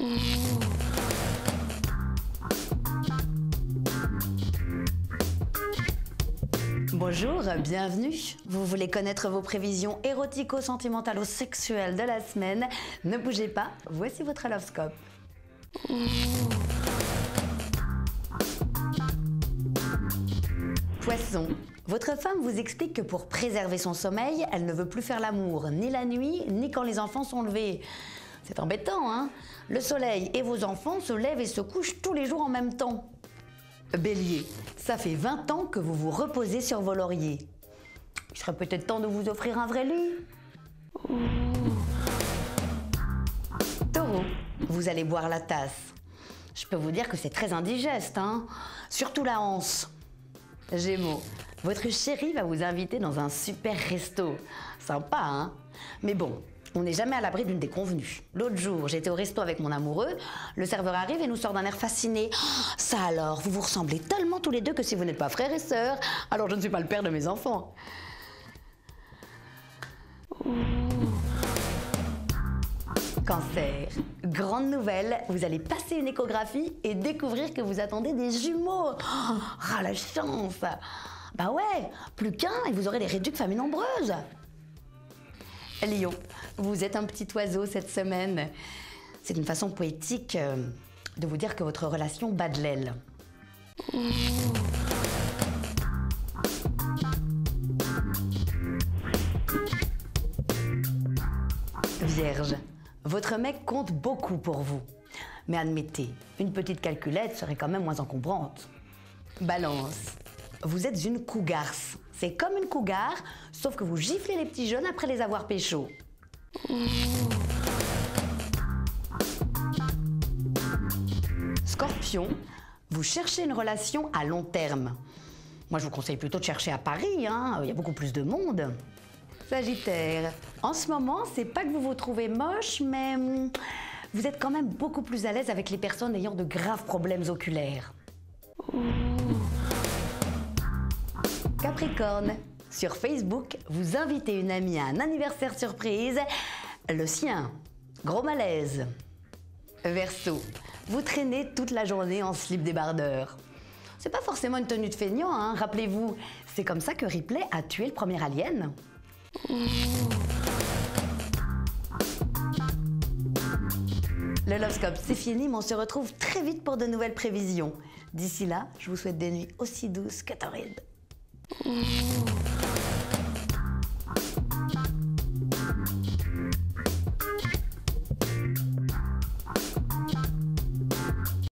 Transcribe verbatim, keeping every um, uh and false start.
Bonjour, bienvenue. Vous voulez connaître vos prévisions érotico-sentimentalo-sexuelles de la semaine? Ne bougez pas, voici votre horoscope. Poisson, votre femme vous explique que pour préserver son sommeil, elle ne veut plus faire l'amour, ni la nuit, ni quand les enfants sont levés. C'est embêtant, hein? Le soleil et vos enfants se lèvent et se couchent tous les jours en même temps. Bélier, ça fait vingt ans que vous vous reposez sur vos lauriers. Il serait peut-être temps de vous offrir un vrai lit. Taureau, vous allez boire la tasse. Je peux vous dire que c'est très indigeste, hein? Surtout la hanse. Gémeaux, votre chéri va vous inviter dans un super resto. Sympa, hein? Mais bon, on n'est jamais à l'abri d'une déconvenue. L'autre jour, j'étais au resto avec mon amoureux, le serveur arrive et nous sort d'un air fasciné. Oh, ça alors, vous vous ressemblez tellement tous les deux que si vous n'êtes pas frères et sœurs, alors je ne suis pas le père de mes enfants. Cancer, grande nouvelle, vous allez passer une échographie et découvrir que vous attendez des jumeaux. Oh, ah, la chance! Bah ouais, plus qu'un et vous aurez des réducs familles nombreuses. Lion, vous êtes un petit oiseau cette semaine. C'est une façon poétique euh, de vous dire que votre relation bat de l'aile. Vierge, votre mec compte beaucoup pour vous. Mais admettez, une petite calculette serait quand même moins encombrante. Balance, vous êtes une cougarce. C'est comme une cougar, sauf que vous giflez les petits jeunes après les avoir pécho. Scorpion, vous cherchez une relation à long terme. Moi, je vous conseille plutôt de chercher à Paris, hein, il y a beaucoup plus de monde. Sagittaire, en ce moment, c'est pas que vous vous trouvez moche, mais hum, vous êtes quand même beaucoup plus à l'aise avec les personnes ayant de graves problèmes oculaires. Capricorne, sur Facebook, vous invitez une amie à un anniversaire surprise, le sien, gros malaise. Verseau, vous traînez toute la journée en slip débardeur. C'est pas forcément une tenue de feignant, hein, rappelez-vous, c'est comme ça que Ripley a tué le premier alien. Le horoscope, c'est fini, mais on se retrouve très vite pour de nouvelles prévisions. D'ici là, je vous souhaite des nuits aussi douces que torrides. Mmh.